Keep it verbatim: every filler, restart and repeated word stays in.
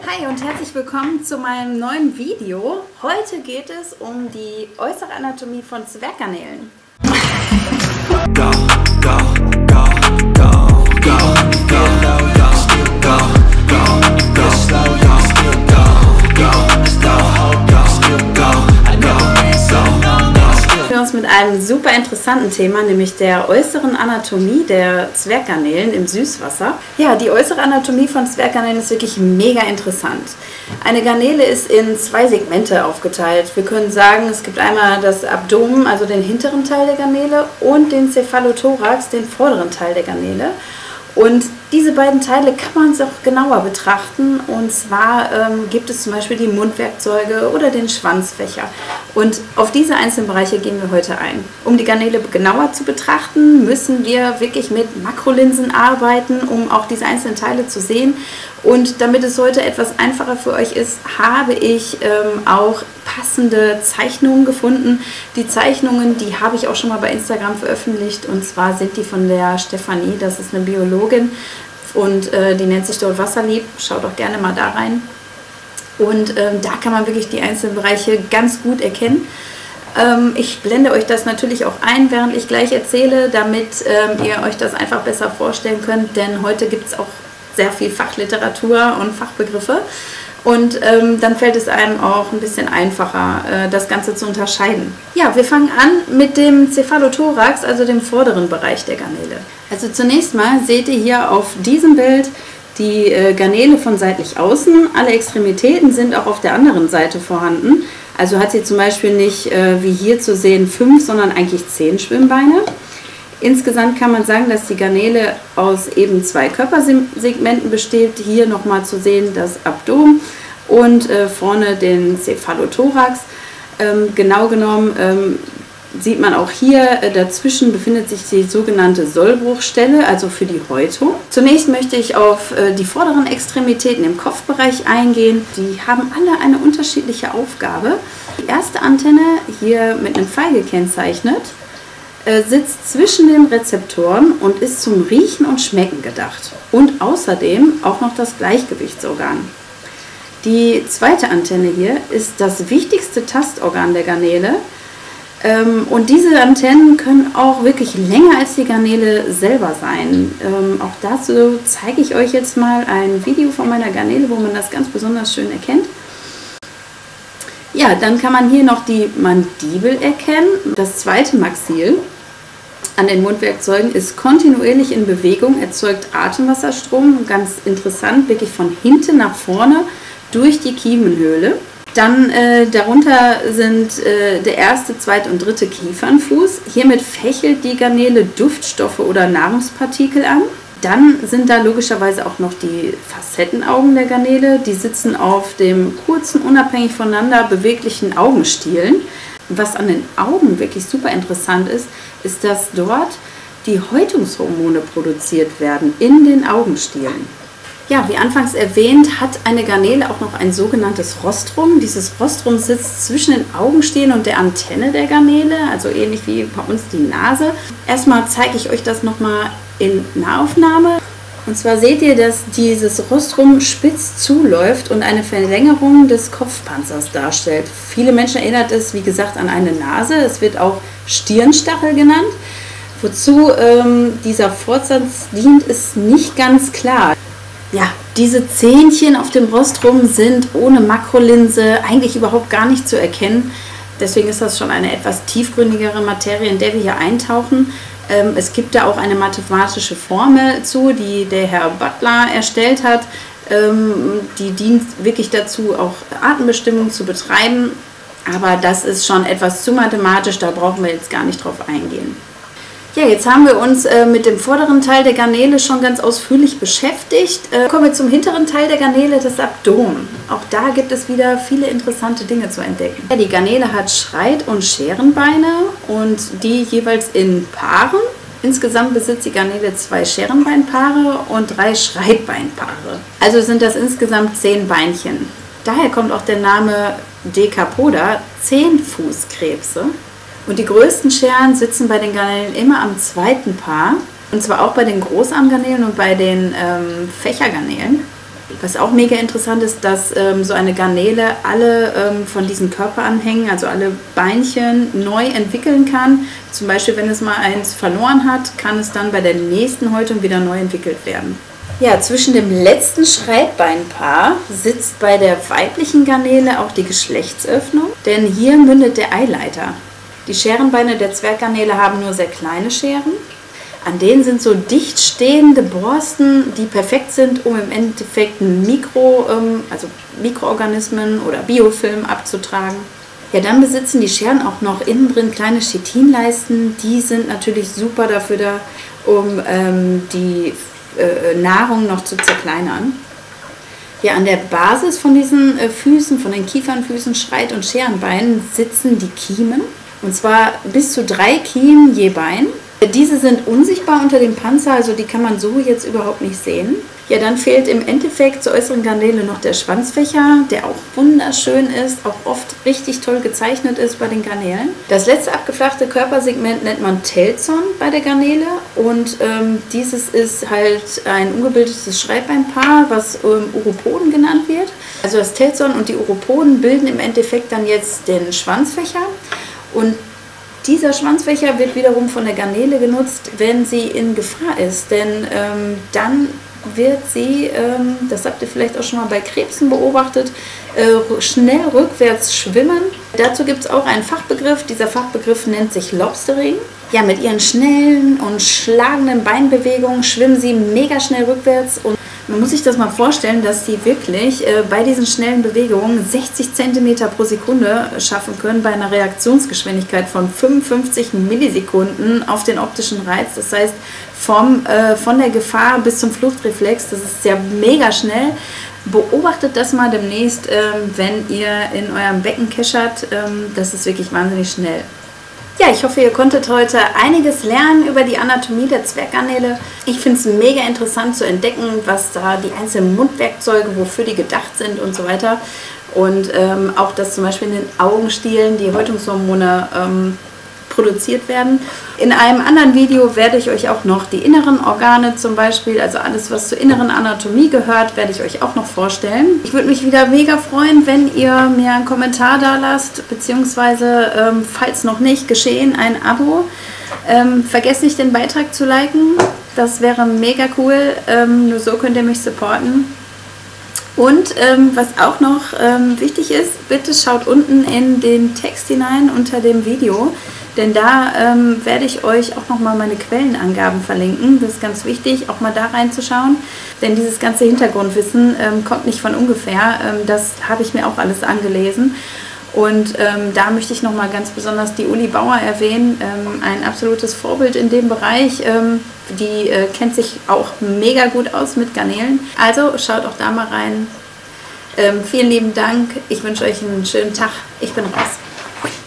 Hi und herzlich willkommen zu meinem neuen Video. Heute geht es um die äußere Anatomie von Zwerggarnelen. Go, go, go, go, go, go, go, go, go, slow, go, still go, go, go, go, still go, I never been so long, still. Wir uns mit einem super interessanten Thema, nämlich der äußeren Anatomie der Zwerggarnelen im Süßwasser. Ja, die äußere Anatomie von Zwerggarnelen ist wirklich mega interessant. Eine Garnele ist in zwei Segmente aufgeteilt. Wir können sagen, es gibt einmal das Abdomen, also den hinteren Teil der Garnele, und den Cephalothorax, den vorderen Teil der Garnele. Und diese beiden Teile kann man sich auch genauer betrachten, und zwar ähm, gibt es zum Beispiel die Mundwerkzeuge oder den Schwanzfächer. Und auf diese einzelnen Bereiche gehen wir heute ein. Um die Garnele genauer zu betrachten, müssen wir wirklich mit Makrolinsen arbeiten, um auch diese einzelnen Teile zu sehen. Und damit es heute etwas einfacher für euch ist, habe ich ähm, auch passende Zeichnungen gefunden. Die Zeichnungen, die habe ich auch schon mal bei Instagram veröffentlicht, und zwar sind die von der Stefanie, das ist eine Biologin, und äh, die nennt sich dort Wasserlieb. Schaut doch gerne mal da rein. Und ähm, da kann man wirklich die einzelnen Bereiche ganz gut erkennen. Ähm, ich blende euch das natürlich auch ein, während ich gleich erzähle, damit ähm, ihr euch das einfach besser vorstellen könnt, denn heute gibt es auch sehr viel Fachliteratur und Fachbegriffe, und ähm, dann fällt es einem auch ein bisschen einfacher, äh, das Ganze zu unterscheiden. Ja, wir fangen an mit dem Cephalothorax, also dem vorderen Bereich der Garnele. Also zunächst mal seht ihr hier auf diesem Bild die äh, Garnele von seitlich außen. Alle Extremitäten sind auch auf der anderen Seite vorhanden. Also hat sie zum Beispiel nicht, äh, wie hier zu sehen, fünf, sondern eigentlich zehn Schwimmbeine. Insgesamt kann man sagen, dass die Garnele aus eben zwei Körpersegmenten besteht. Hier nochmal zu sehen das Abdomen und äh, vorne den Cephalothorax. Ähm, genau genommen ähm, sieht man auch hier, äh, dazwischen befindet sich die sogenannte Sollbruchstelle, also für die Häutung. Zunächst möchte ich auf äh, die vorderen Extremitäten im Kopfbereich eingehen. Die haben alle eine unterschiedliche Aufgabe. Die erste Antenne, hier mit einem Pfeil gekennzeichnet, sitzt zwischen den Rezeptoren und ist zum Riechen und Schmecken gedacht. Und außerdem auch noch das Gleichgewichtsorgan. Die zweite Antenne hier ist das wichtigste Tastorgan der Garnele. Und diese Antennen können auch wirklich länger als die Garnele selber sein. Auch dazu zeige ich euch jetzt mal ein Video von meiner Garnele, wo man das ganz besonders schön erkennt. Ja, dann kann man hier noch die Mandibel erkennen. Das zweite Maxil an den Mundwerkzeugen ist kontinuierlich in Bewegung, erzeugt Atemwasserstrom, ganz interessant, wirklich von hinten nach vorne durch die Kiemenhöhle. Dann äh, darunter sind äh, der erste, zweite und dritte Kiefernfuß. Hiermit fächelt die Garnele Duftstoffe oder Nahrungspartikel an. Dann sind da logischerweise auch noch die Facettenaugen der Garnele. Die sitzen auf dem kurzen, unabhängig voneinander beweglichen Augenstielen. Was an den Augen wirklich super interessant ist, ist, dass dort die Häutungshormone produziert werden in den Augenstielen. Ja, wie anfangs erwähnt, hat eine Garnele auch noch ein sogenanntes Rostrum. Dieses Rostrum sitzt zwischen den Augenstielen und der Antenne der Garnele, also ähnlich wie bei uns die Nase. Erstmal zeige ich euch das nochmal in Nahaufnahme. Und zwar seht ihr, dass dieses Rostrum spitz zuläuft und eine Verlängerung des Kopfpanzers darstellt. Viele Menschen erinnert es, wie gesagt, an eine Nase. Es wird auch Stirnstachel genannt. Wozu ähm, dieser Fortsatz dient, ist nicht ganz klar. Ja, diese Zähnchen auf dem Rostrum sind ohne Makrolinse eigentlich überhaupt gar nicht zu erkennen. Deswegen ist das schon eine etwas tiefgründigere Materie, in der wir hier eintauchen. Ähm, es gibt da auch eine mathematische Formel zu, die der Herr Butler erstellt hat. Ähm, die dient wirklich dazu, auch Artenbestimmung zu betreiben. Aber das ist schon etwas zu mathematisch, da brauchen wir jetzt gar nicht drauf eingehen. Ja, jetzt haben wir uns äh, mit dem vorderen Teil der Garnele schon ganz ausführlich beschäftigt. Äh, kommen wir zum hinteren Teil der Garnele, das Abdomen. Auch da gibt es wieder viele interessante Dinge zu entdecken. Ja, die Garnele hat Schreit- und Scherenbeine, und die jeweils in Paaren. Insgesamt besitzt die Garnele zwei Scherenbeinpaare und drei Schreitbeinpaare. Also sind das insgesamt zehn Beinchen. Daher kommt auch der Name Decapoda, Zehnfußkrebse. Und die größten Scheren sitzen bei den Garnelen immer am zweiten Paar. Und zwar auch bei den Großarmgarnelen und bei den ähm, Fächergarnelen. Was auch mega interessant ist, dass ähm, so eine Garnele alle ähm, von diesen Körperanhängen, also alle Beinchen, neu entwickeln kann. Zum Beispiel, wenn es mal eins verloren hat, kann es dann bei der nächsten Häutung wieder neu entwickelt werden. Ja, zwischen dem letzten Schreitbeinpaar sitzt bei der weiblichen Garnele auch die Geschlechtsöffnung, denn hier mündet der Eileiter. Die Scherenbeine der Zwerggarnele haben nur sehr kleine Scheren. An denen sind so dicht stehende Borsten, die perfekt sind, um im Endeffekt Mikro, also Mikroorganismen oder Biofilm abzutragen. Ja, dann besitzen die Scheren auch noch innen drin kleine Chitinleisten. Die sind natürlich super dafür da, um ähm, die äh, Nahrung noch zu zerkleinern. Ja, an der Basis von diesen äh, Füßen, von den Kiefernfüßen, Schreit- und Scherenbeinen sitzen die Kiemen. Und zwar bis zu drei Kiemen je Bein. Diese sind unsichtbar unter dem Panzer, also die kann man so jetzt überhaupt nicht sehen. Ja, dann fehlt im Endeffekt zur äußeren Garnele noch der Schwanzfächer, der auch wunderschön ist, auch oft richtig toll gezeichnet ist bei den Garnelen. Das letzte abgeflachte Körpersegment nennt man Telzon bei der Garnele und ähm, dieses ist halt ein ungebildetes Schreibbeinpaar, was ähm, Uropoden genannt wird. Also das Telzon und die Uropoden bilden im Endeffekt dann jetzt den Schwanzfächer und dieser Schwanzfächer wird wiederum von der Garnele genutzt, wenn sie in Gefahr ist, denn ähm, dann wird sie, ähm, das habt ihr vielleicht auch schon mal bei Krebsen beobachtet, äh, schnell rückwärts schwimmen. Dazu gibt es auch einen Fachbegriff, dieser Fachbegriff nennt sich Lobstering. Ja, mit ihren schnellen und schlagenden Beinbewegungen schwimmen sie mega schnell rückwärts und man muss sich das mal vorstellen, dass die wirklich äh, bei diesen schnellen Bewegungen sechzig Zentimeter pro Sekunde schaffen können bei einer Reaktionsgeschwindigkeit von fünfundfünfzig Millisekunden auf den optischen Reiz. Das heißt, vom, äh, von der Gefahr bis zum Fluchtreflex, das ist ja mega schnell. Beobachtet das mal demnächst, ähm, wenn ihr in eurem Becken keschert. Ähm, das ist wirklich wahnsinnig schnell. Ja, ich hoffe, ihr konntet heute einiges lernen über die Anatomie der Zwerggarnele. Ich finde es mega interessant zu entdecken, was da die einzelnen Mundwerkzeuge, wofür die gedacht sind und so weiter. Und ähm, auch, dass zum Beispiel in den Augenstielen die Häutungshormone ähm, produziert werden. In einem anderen Video werde ich euch auch noch die inneren Organe zum Beispiel, also alles, was zur inneren Anatomie gehört, werde ich euch auch noch vorstellen. Ich würde mich wieder mega freuen, wenn ihr mir einen Kommentar da lasst, beziehungsweise, ähm, falls noch nicht geschehen, ein Abo. Ähm, vergesst nicht, den Beitrag zu liken, das wäre mega cool, ähm, nur so könnt ihr mich supporten. Und ähm, was auch noch ähm, wichtig ist, bitte schaut unten in den Text hinein unter dem Video, denn da ähm, werde ich euch auch nochmal meine Quellenangaben verlinken. Das ist ganz wichtig, auch mal da reinzuschauen, denn dieses ganze Hintergrundwissen ähm, kommt nicht von ungefähr. Ähm, das habe ich mir auch alles angelesen. Und ähm, da möchte ich nochmal ganz besonders die Uli Bauer erwähnen, ähm, ein absolutes Vorbild in dem Bereich. Ähm, die äh, kennt sich auch mega gut aus mit Garnelen. Also schaut auch da mal rein. Ähm, vielen lieben Dank. Ich wünsche euch einen schönen Tag. Ich bin raus.